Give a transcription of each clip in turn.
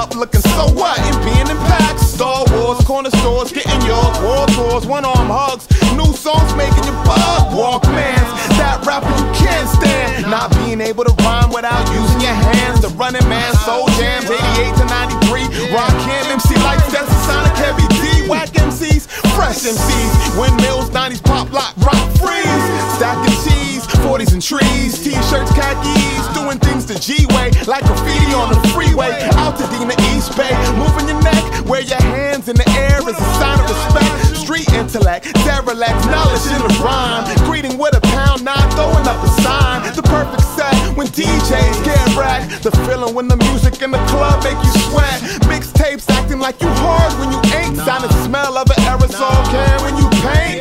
up looking so what? And being in packs, Star Wars, corner stores, getting yours, world tours, one-arm hugs, new songs making you bug, Walkmans, that rapper you can't stand, not being able to rhyme without using your hands, the Running Man, Soul Jams, 88 to 93, Rakim, MC Lights, that's the Sonic Heavy D, whack MCs, fresh MCs, windmills, 90s pop, lock, rock, freeze, stacking cheese, 40s and trees, t-shirts, khakis, doing things the G-way, like graffiti on the freeway, out to Dina East Bay, moving your neck, where your hands in the air is a sign of respect, street intellect, derelict, knowledge in the rhyme, greeting with a pound, not throwing up a sign, the perfect set when DJs get racked, the feeling when the music in the club make you sweat, mixtapes acting like you hard when you ain't, sign the smell of an aerosol can when you paint.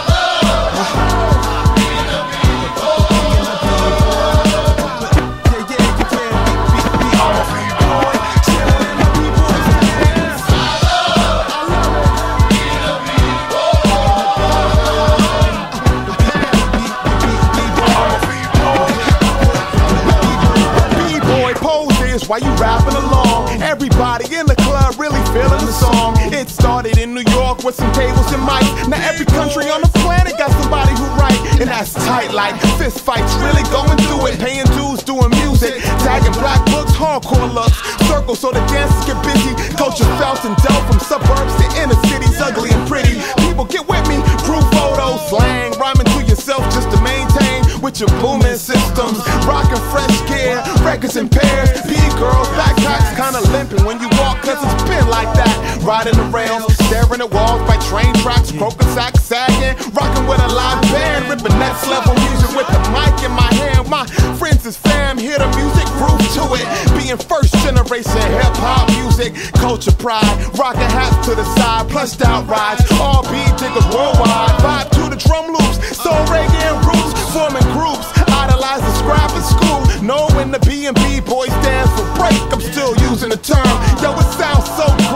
Why you rapping along? Everybody in the club really feeling the song. It started in New York with some tables and mics. Now every country on the planet got somebody who write, and that's tight like fist fights, really going through it, paying dues, doing music, tagging black books, hardcore looks, circles so the dancers get busy. Culture felt and dealt from suburbs to inner cities, ugly and pretty. People get with me, group photos, slang, rhyming to yourself just to maintain with your booming systems, rocking fresh gear, records in pairs, B-girls, backpacks kinda limping when you walk cause it's been like that, riding the rails, staring at walls by train tracks, broken sacks sagging, rocking with a live band, ripping next level music with the mic in my hand, my friends is fam, hear the music, groove to it, being first generation hip-hop music, culture pride, rocking hats to the side, plushed out rides, all beat diggers worldwide, vibe to the drum loops, soul reggae and roots, forming groups, idolize the scrap in school, knowing the B&B boys dance for break, I'm still using the term, yo it sounds so